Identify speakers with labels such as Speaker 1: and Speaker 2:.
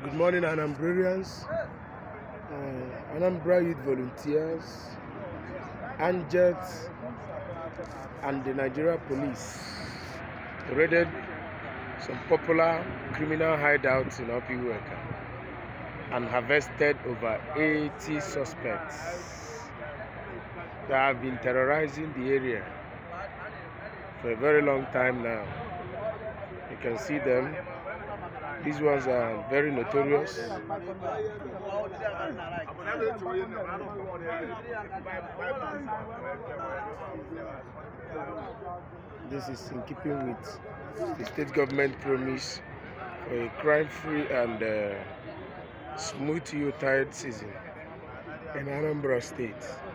Speaker 1: Good morning, Anambrarians, Anambra Youth Volunteers, ANJET, and the Nigeria Police raided some popular criminal hideouts in Upper Iweka and harvested over 80 suspects that have been terrorizing the area for a very long time now. You can see them. These ones are very notorious. This is in keeping with the state government promise for a crime-free and smooth Yuletide season in Anambra State.